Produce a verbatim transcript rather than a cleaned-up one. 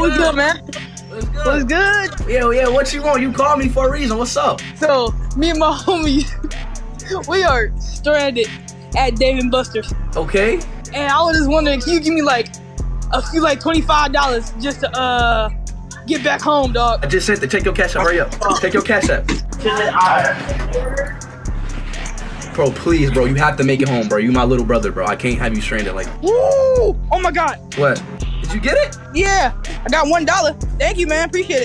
What's good, man? What's good? What's good? Yeah, yeah, what you want? You called me for a reason. What's up? So, me and my homie, we are stranded at Dave and Buster's. Okay. And I was just wondering, can you give me like a few, like twenty-five dollars just to uh get back home, dog? I just sent it. Take your cash app. Hurry up. Take your cash app. Bro, please, bro. You have to make it home, bro. You my little brother, bro. I can't have you stranded like. Woo! Oh my God. What? Did you get it? Yeah, I got one dollar. Thank you, man. Appreciate it.